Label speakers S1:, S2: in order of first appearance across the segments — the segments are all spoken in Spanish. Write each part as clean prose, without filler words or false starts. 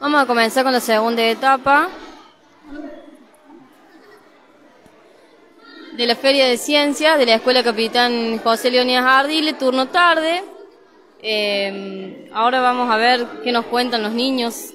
S1: Vamos a comenzar con la segunda etapa de la Feria de Ciencias de la Escuela Capitán José Leónidas Ardile, turno tarde. Ahora vamos a ver qué nos cuentan los niños.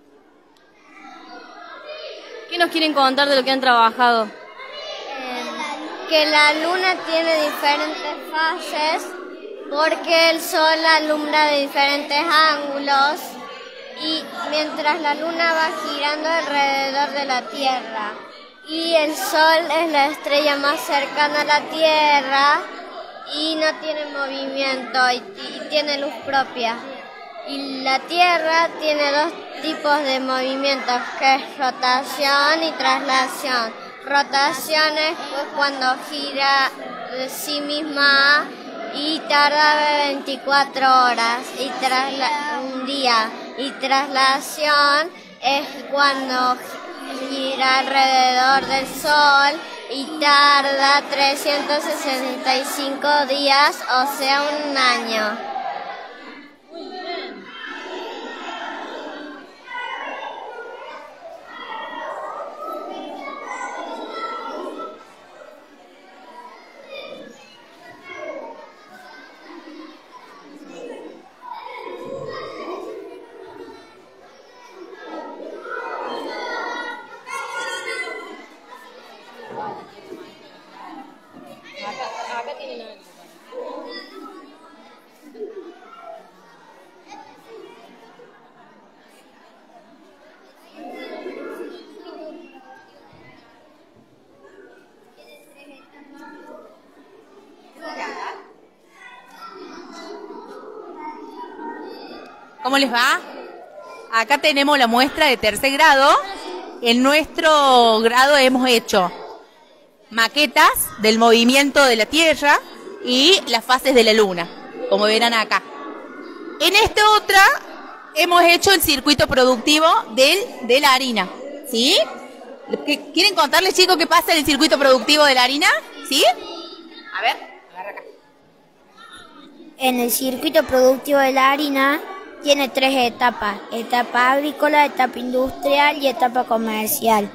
S1: ¿Qué nos quieren contar de lo que han trabajado?
S2: Que la luna tiene diferentes fases porque el sol alumbra de diferentes ángulos y mientras la luna va girando alrededor de la Tierra y el sol es la estrella más cercana a la Tierra y no tiene movimiento y tiene luz propia. Y la Tierra tiene dos tipos de movimientos, que es rotación y traslación. Rotación es cuando gira de sí misma y tarda 24 horas y un día. Y traslación es cuando gira alrededor del Sol y tarda 365 días, o sea, un año.
S3: ¿Cómo les va? Acá tenemos la muestra de tercer grado. En nuestro grado hemos hecho maquetas del movimiento de la Tierra y las fases de la Luna, como verán acá. En esta otra hemos hecho el circuito productivo de la harina, ¿sí? ¿Quieren contarles, chicos, qué pasa en el circuito productivo de la harina? ¿Sí? A ver, agarra acá.
S2: En el circuito productivo de la harina tiene tres etapas: etapa agrícola, etapa industrial y etapa comercial.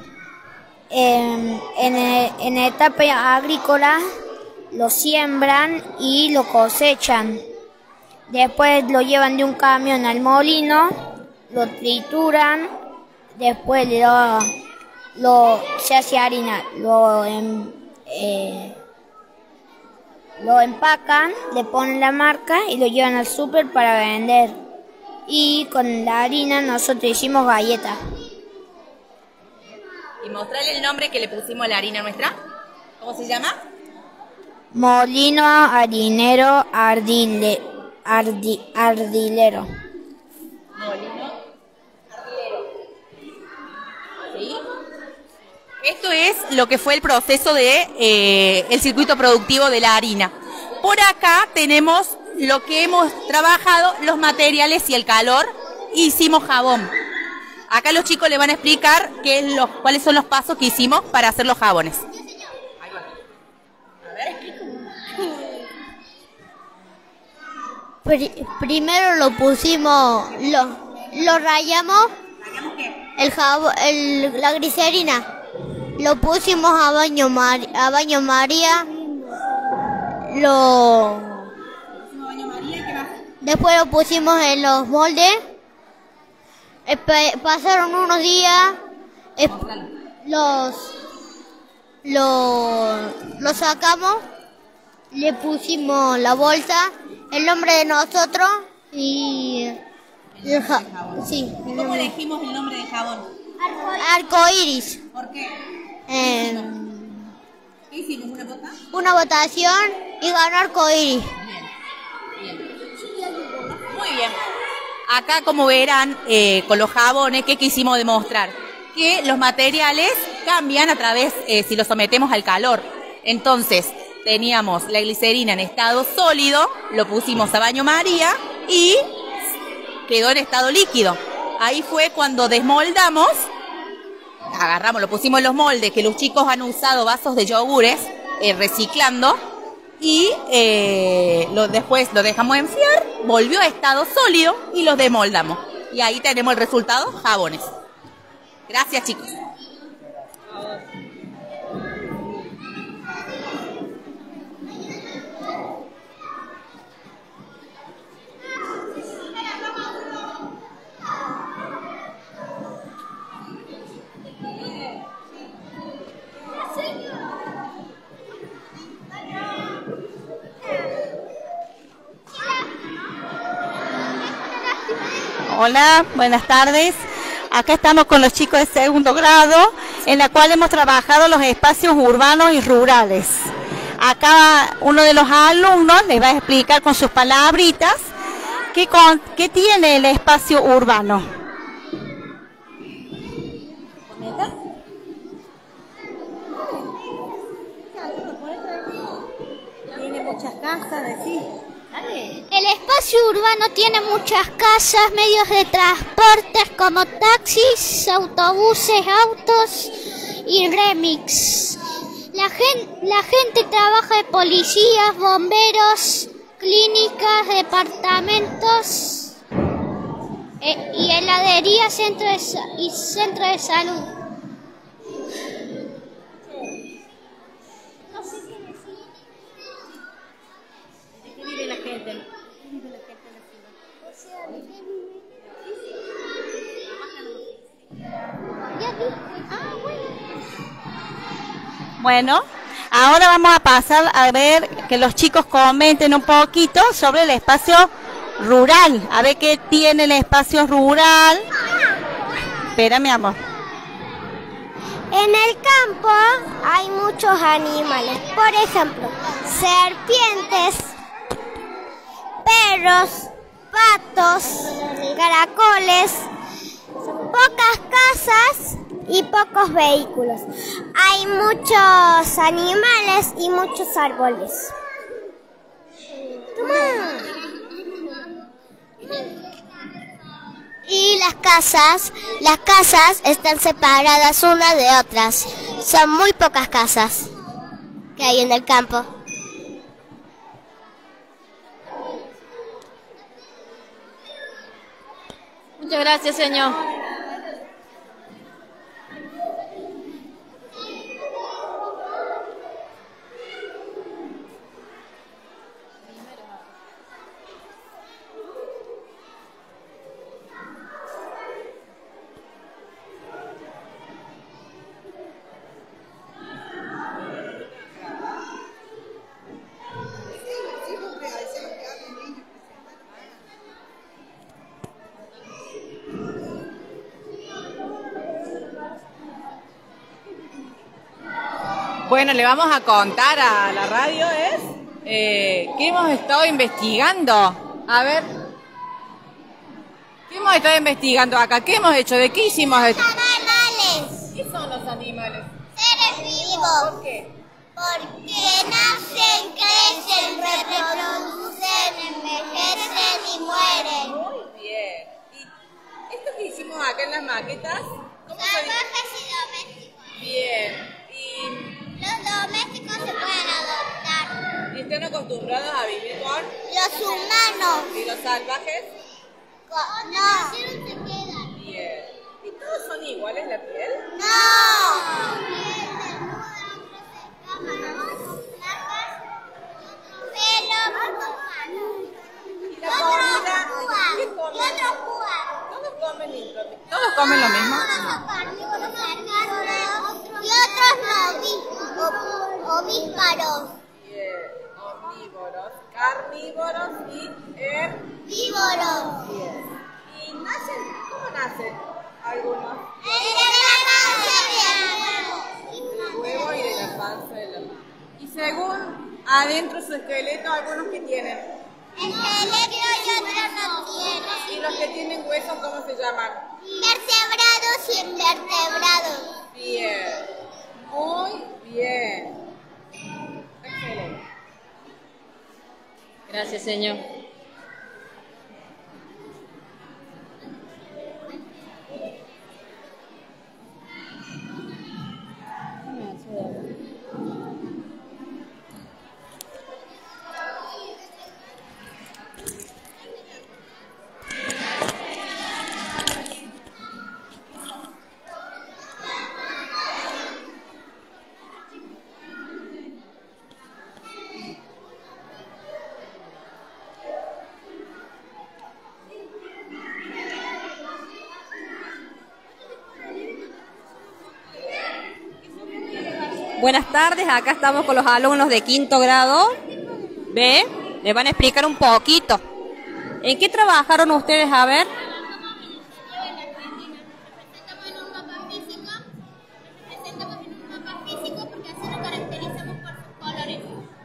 S2: En etapa agrícola lo siembran y lo cosechan. Después lo llevan de un camión al molino, lo trituran, después se hace harina, lo empacan, le ponen la marca y lo llevan al súper para vender. Y con la harina nosotros hicimos galletas.
S3: Y mostrarle el nombre que le pusimos a la harina nuestra. ¿Cómo se llama?
S2: Molino harinero ardilero.
S3: Molino ardilero. ¿Sí? Esto es lo que fue el proceso de el circuito productivo de la harina. Por acá tenemos lo que hemos trabajado, los materiales y el calor. Hicimos jabón. Acá los chicos le van a explicar cuáles son los pasos que hicimos para hacer los jabones. Ahí va. A ver.
S2: Primero lo pusimos, lo rayamos.
S3: ¿Rayamos qué?
S2: El jabón, la glicerina. Lo pusimos a baño María. Después lo pusimos en los moldes. Pasaron unos días. Lo sacamos. Le pusimos la bolsa, el nombre de nosotros y sí.
S3: ¿Cómo elegimos el nombre del jabón?
S2: Arcoiris.
S3: ¿Por qué? ¿Qué hicimos?
S2: Una votación y ganó Arcoiris.
S3: Muy bien. Acá, como verán, con los jabones, ¿qué quisimos demostrar? Que los materiales cambian a través, si los sometemos al calor. Entonces, teníamos la glicerina en estado sólido, lo pusimos a baño María y quedó en estado líquido. Ahí fue cuando desmoldamos, agarramos, lo pusimos en los moldes, que los chicos han usado vasos de yogures, reciclando, y después lo dejamos enfriar, volvió a estado sólido y lo desmoldamos. y ahí tenemos el resultado, jabones. Gracias, chicos.
S4: Hola, buenas tardes. Acá estamos con los chicos de segundo grado, en la cual hemos trabajado los espacios urbanos y rurales. Acá uno de los alumnos les va a explicar con sus palabritas qué tiene el espacio urbano.
S5: Tiene muchas casas, decís.
S2: El espacio urbano tiene muchas casas, medios de transporte como taxis, autobuses, autos y remix. La gente trabaja de policías, bomberos, clínicas, departamentos y heladería, centro de salud.
S5: ¿Qué vive la gente?
S4: Bueno, ahora vamos a pasar a ver que los chicos comenten un poquito sobre el espacio rural. A ver qué tiene el espacio rural. Espera, mi amor.
S2: En el campo hay muchos animales, por ejemplo, serpientes, perros, patos, caracoles, pocas casas y pocos vehículos. Hay muchos animales y muchos árboles. Y las casas están separadas unas de otras. Son muy pocas casas que hay en el campo.
S1: Muchas gracias, señor.
S3: Bueno, le vamos a contar a la radio, que hemos estado investigando. A ver, ¿qué hemos estado investigando acá? ¿Qué hemos hecho? ¿De qué hicimos esto?
S2: Animales,
S3: ¿Qué son los animales?
S2: seres vivos,
S3: ¿Por qué?
S2: porque nacen, crecen, reproducen, envejecen y mueren.
S3: Muy bien. ¿Y esto que hicimos acá en las maquetas? ¿Cómo se dice?
S2: Salvajes y domésticos.
S3: Bien. ¿Y
S2: Los domésticos se pueden adoptar.
S3: están acostumbrados a vivir con?
S2: Los humanos.
S3: ¿Y los salvajes?
S2: No.
S3: Bien. ¿Y todos son iguales la piel?
S2: No.
S3: ¿Y la comida? ¿Qué comen? ¿Todos comen lo mismo?
S2: Y otros no, ovíparos.
S3: Bien. Omnívoros, carnívoros y
S2: Herbívoros.
S3: Bien. ¿Y nacen? ¿Cómo nacen algunos? Del huevo y de la panza de la madre. Y según adentro su esqueleto, algunos que tienen.
S2: Esqueleto y otros no tienen.
S3: ¿Y los que tienen huesos cómo se llaman?
S2: Vertebrados y invertebrados.
S3: Bien. Muy bien. Excelente.
S1: Gracias, señor.
S6: Buenas tardes, acá estamos con los alumnos de quinto grado B. Les van a explicar un poquito. ¿En qué trabajaron ustedes? A ver.
S2: Porque así nos caracterizamos por sus colores.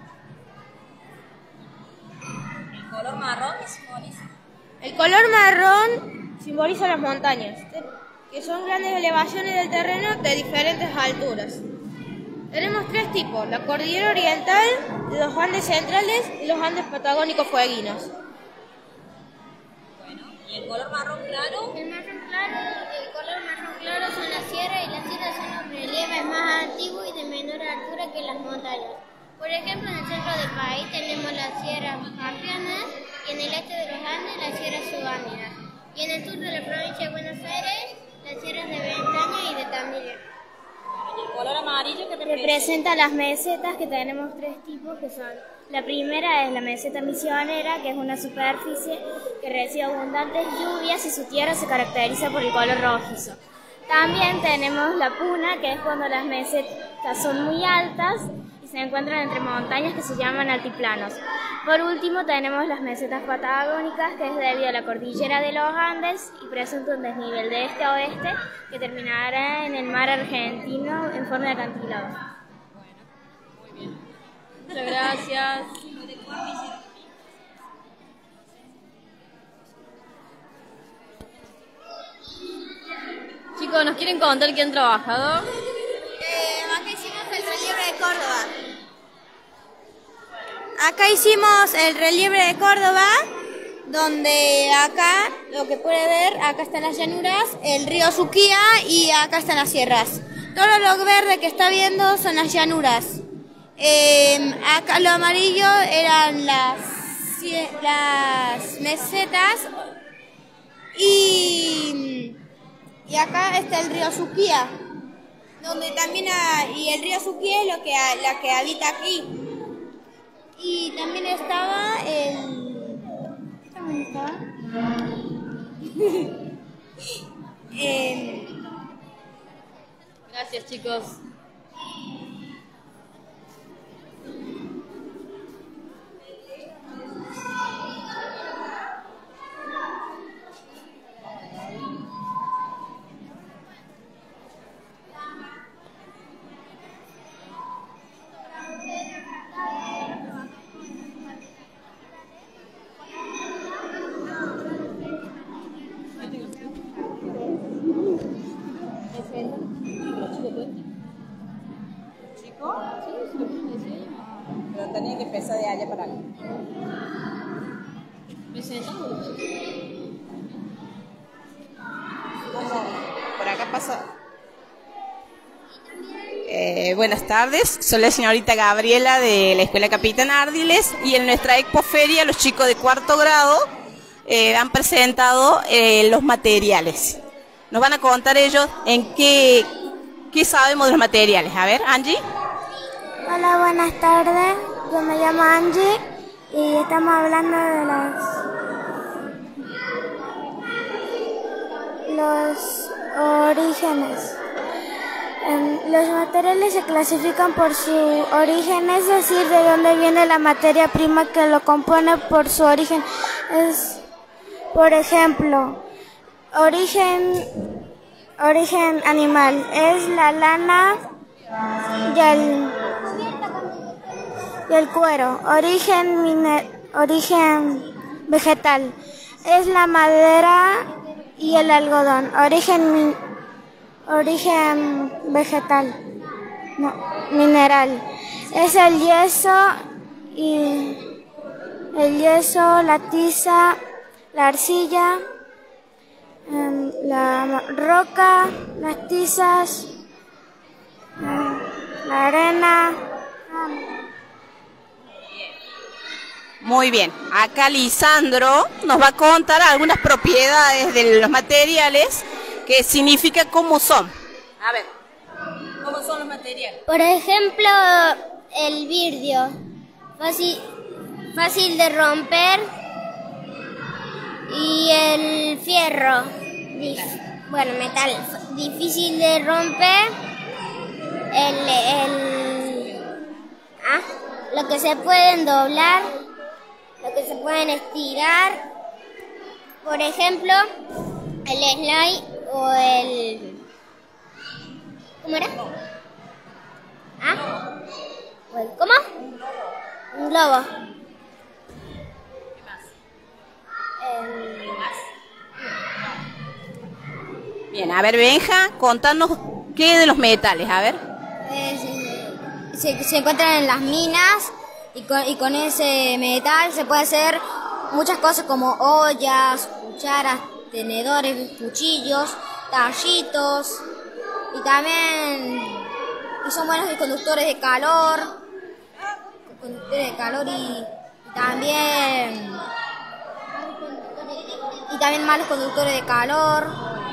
S6: El color marrón simboliza.
S7: El color marrón simboliza las montañas, que son grandes elevaciones del terreno de diferentes alturas. Tenemos tres tipos: la cordillera oriental, los Andes centrales y los Andes patagónicos fueguinos.
S6: Bueno, ¿y el color marrón claro?
S2: El color marrón claro son las sierras, y las sierras son los relieves más antiguos y de menor altura que las montañas. Por ejemplo, en el centro del país tenemos las sierras Campeonas, y en el este de los Andes las sierras subandinas, y en el sur de la provincia de Buenos Aires las sierras de Bretaña y de Tandil.
S6: El color amarillo que
S8: representa las mesetas, que tenemos tres tipos, que son: la primera es la meseta misionera, que es una superficie que recibe abundantes lluvias y su tierra se caracteriza por el color rojizo. También tenemos la puna, que es cuando las mesetas son muy altas y se encuentran entre montañas, que se llaman altiplanos. Por último tenemos las mesetas patagónicas, que es debido a la cordillera de los Andes y presenta un desnivel de este a oeste que terminará en el mar argentino en forma de acantilado.
S6: Muy bien.
S1: Muchas gracias. Chicos, ¿nos quieren contar qué han trabajado?
S7: Acá hicimos el relieve de Córdoba. Acá hicimos el relieve de Córdoba, donde acá, lo que puede ver, acá están las llanuras, el río Suquía, y acá están las sierras. Todo lo verde que está viendo son las llanuras. Acá lo amarillo eran las mesetas, y acá está el río Suquía, donde también y el río Suquía es la que habita aquí. Y también estaba ¿dónde estaba?
S1: Gracias, chicos.
S3: Pero tenía que empezar de allá para acá. Por acá pasa. Buenas tardes, soy la señorita Gabriela de la Escuela Capitán Ardiles, y en nuestra expoferia los chicos de cuarto grado han presentado los materiales. Nos van a contar ellos en qué sabemos de los materiales. A ver, Angie.
S8: Hola, buenas tardes. Yo me llamo Angie y estamos hablando de los orígenes. Los materiales se clasifican por su origen, es decir, de dónde viene la materia prima que lo compone por su origen. Por ejemplo, origen animal es la lana y el cuero. Origen vegetal es la madera y el algodón. Origen vegetal, no, mineral, es el yeso, la tiza, la arcilla, la roca, las tizas, la arena.
S3: Muy bien, acá Lisandro nos va a contar algunas propiedades de los materiales, que significa cómo son. A ver, ¿cómo son los materiales?
S2: Por ejemplo, el vidrio, fácil de romper, y el fierro, metal, difícil de romper, el Lo que se pueden doblar, lo que se pueden estirar. Por ejemplo, el slide o el... ¿Cómo era? ¿O el cómo? Un globo.
S3: Bien, a ver, Benja, contanos qué de los metales, a ver.
S2: Se encuentran en las minas y con ese metal se puede hacer muchas cosas como ollas, cucharas, tenedores, cuchillos, tallitos y también son buenos conductores de calor, y también malos conductores de calor.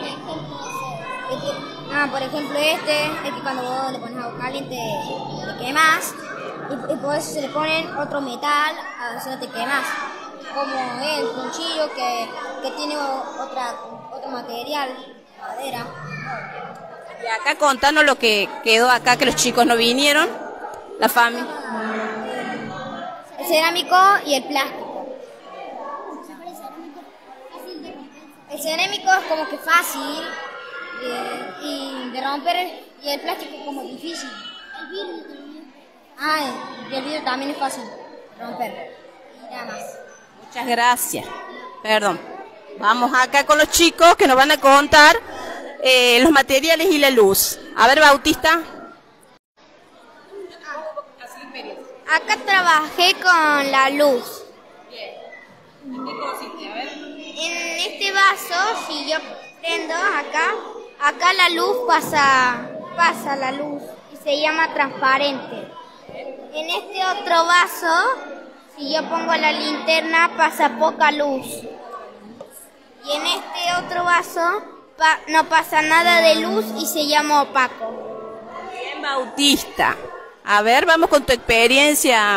S2: Por ejemplo es que cuando vos le pones agua caliente te quemas y por eso se le ponen otro metal, así no te quemas, como el cuchillo que tiene otro material, madera.
S3: Y acá contanos lo que quedó acá, que los chicos no vinieron, la familia.
S2: El cerámico y el plástico. El cerámico es como que fácil y de romper, y el plástico es como difícil. El vidrio también. Y el vidrio también es fácil de romper. Y nada más.
S3: Muchas gracias. Perdón. Vamos acá con los chicos que nos van a contar los materiales y la luz. A ver, Bautista.
S2: Acá trabajé con la luz.
S3: ¿En qué consiste? A ver.
S2: En este vaso, si yo prendo acá la luz pasa la luz y se llama transparente. En este otro vaso, si yo pongo la linterna, pasa poca luz. Y en este otro vaso no pasa nada de luz y se llama opaco.
S3: Bien, Bautista. A ver, vamos con tu experiencia,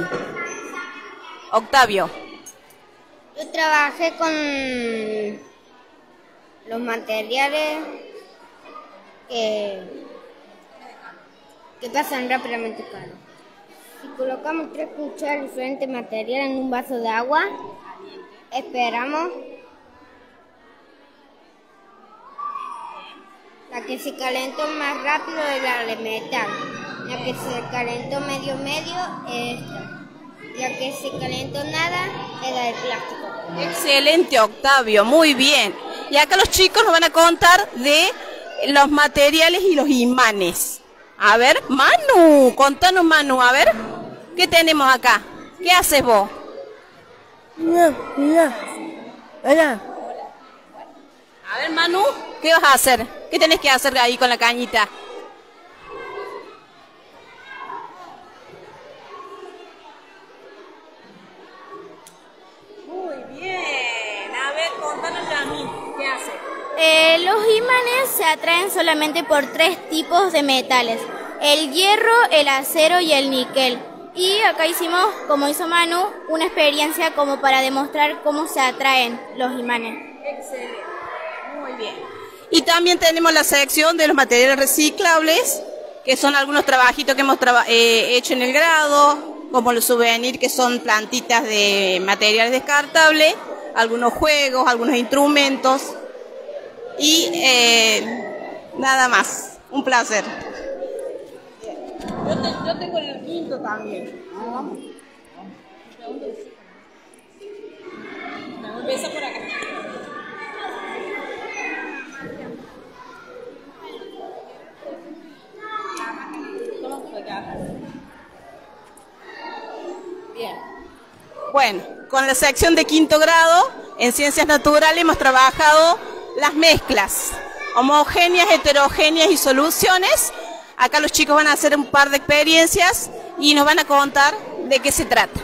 S3: Octavio.
S2: Yo trabajé con los materiales que pasan rápidamente calor. Si colocamos 3 cucharas de diferentes materiales en un vaso de agua, esperamos. La que se calentó más rápido es la de metal. La que se calentó medio es esta. La que se calentó nada es la de plástico.
S3: Excelente, Octavio, muy bien. Y acá los chicos nos van a contar de los materiales y los imanes. A ver, Manu, contanos, Manu, a ver, ¿qué tenemos acá? ¿Qué haces vos?
S5: Hola.
S3: A ver, Manu, ¿qué vas a hacer? ¿Qué tenés que hacer ahí con la cañita? Muy bien. A ver, contanos a mí, ¿qué hace?
S2: Los imanes se atraen solamente por 3 tipos de metales: el hierro, el acero y el níquel. Y acá hicimos, como hizo Manu, una experiencia como para demostrar cómo se atraen los imanes.
S3: Excelente, muy bien. Y también tenemos la sección de los materiales reciclables, que son algunos trabajitos que hemos hecho en el grado, como los souvenirs, que son plantitas de materiales descartables, algunos juegos, algunos instrumentos y nada más. Un placer. Yo tengo el quinto también. Empieza por acá. Bien. Bueno, con la sección de quinto grado en Ciencias Naturales hemos trabajado las mezclas homogéneas, heterogéneas y soluciones. Acá los chicos van a hacer un par de experiencias y nos van a contar de qué se trata.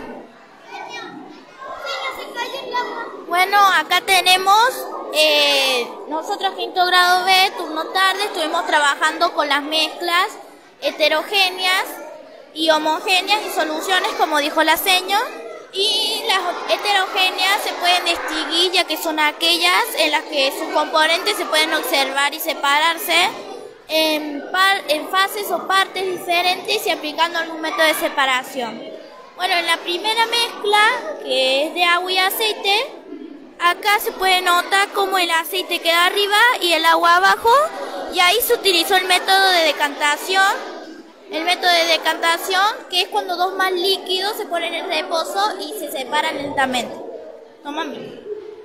S7: Bueno, acá tenemos, nosotros quinto grado B, turno tarde, estuvimos trabajando con las mezclas heterogéneas y homogéneas y soluciones, como dijo la seño. Y las heterogéneas se pueden distinguir ya que son aquellas en las que sus componentes se pueden observar y separarse. en fases o partes diferentes y aplicando algún método de separación. Bueno, en la primera mezcla, que es de agua y aceite, acá se puede notar cómo el aceite queda arriba y el agua abajo, y ahí se utilizó el método de decantación. El método de decantación, que es cuando dos más líquidos se ponen en reposo y se separan lentamente. Toma mí.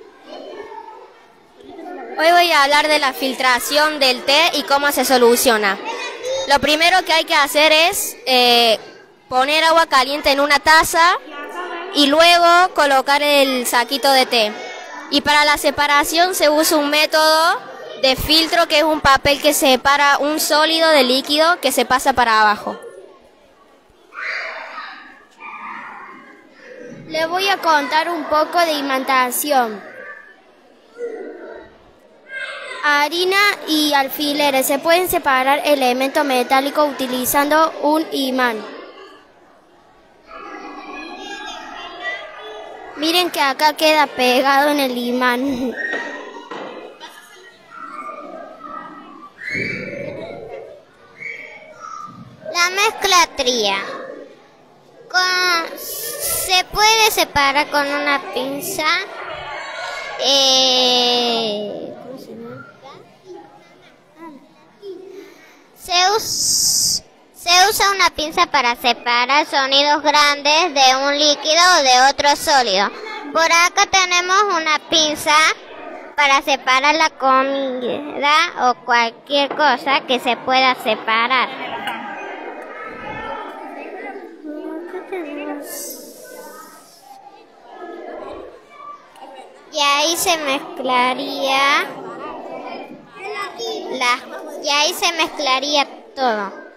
S2: Hoy voy a hablar de la filtración del té y cómo se soluciona. Lo primero que hay que hacer es poner agua caliente en una taza y luego colocar el saquito de té. Y para la separación se usa un método de filtro, que es un papel que separa un sólido de líquido que se pasa para abajo. Les voy a contar un poco de imantación. Harina y alfileres. Se pueden separar elementos metálicos utilizando un imán. Miren que acá queda pegado en el imán.
S9: La mezclatría. Se puede separar con una pinza. ¿Cómo se llama? Se usa una pinza para separar sonidos grandes de un líquido o de otro sólido. Por acá tenemos una pinza para separar la comida o cualquier cosa que se pueda separar. Y ahí se mezclaría todo.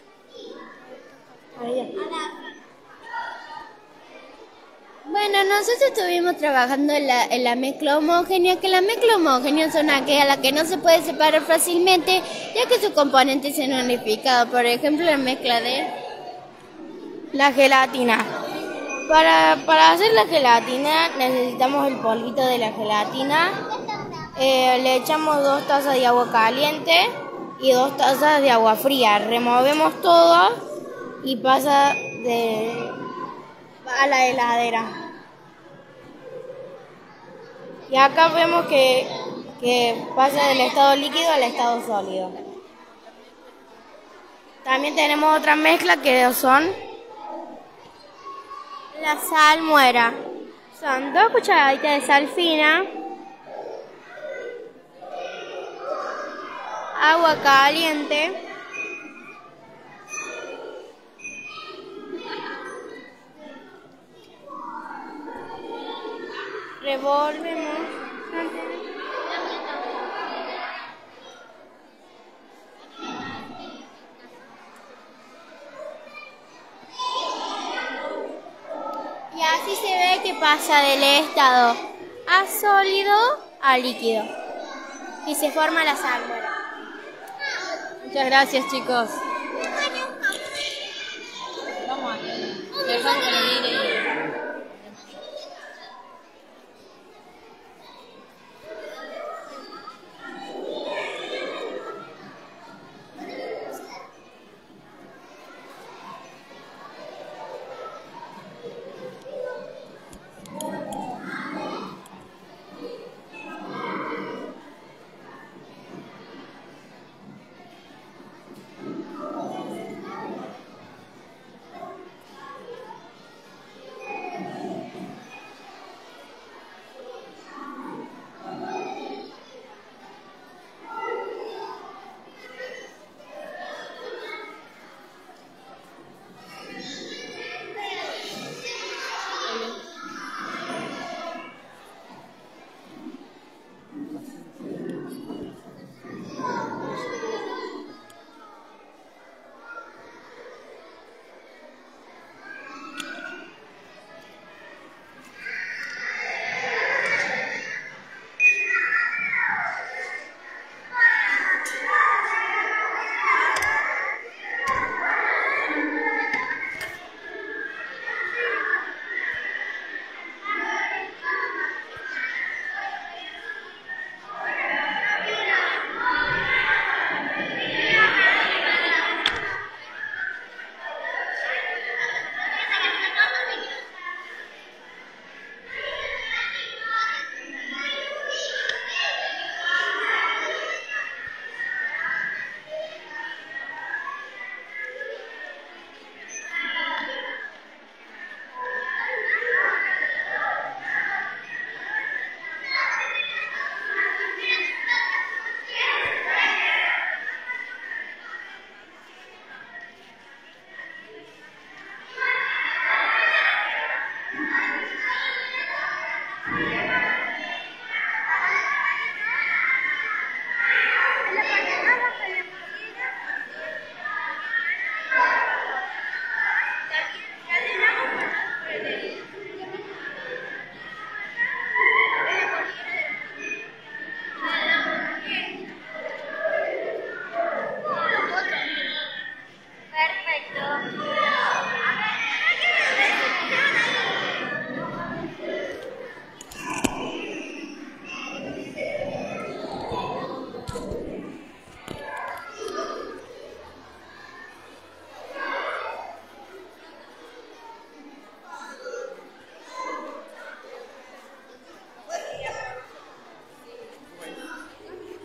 S2: Bueno, nosotros estuvimos trabajando en la mezcla homogénea, que la mezcla homogénea son aquellas a las que no se puede separar fácilmente, ya que sus componentes son unificados. Por ejemplo, la mezcla de la gelatina. Para hacer la gelatina necesitamos el polvito de la gelatina. Le echamos 2 tazas de agua caliente y 2 tazas de agua fría. Removemos todo y pasa a la heladera. Y acá vemos que pasa del estado líquido al estado sólido. También tenemos otra mezcla que son la salmuera. Son 2 cucharaditas de sal fina, agua caliente, revolvemos. Y así se ve que pasa del estado a sólido a líquido. Y se forma la salmuera.
S1: Muchas gracias, chicos. Vamos a dejamos con el video.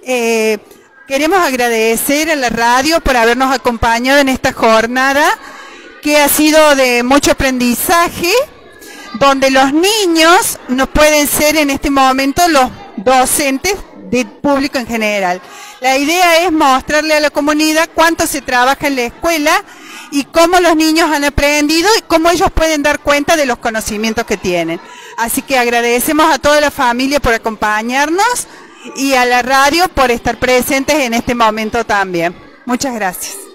S10: Queremos agradecer a la radio por habernos acompañado en esta jornada que ha sido de mucho aprendizaje, donde los niños no pueden ser en este momento los docentes del público en general. La idea es mostrarle a la comunidad cuánto se trabaja en la escuela y cómo los niños han aprendido y cómo ellos pueden dar cuenta de los conocimientos que tienen. Así que agradecemos a toda la familia por acompañarnos y a la radio por estar presentes en este momento también. Muchas gracias.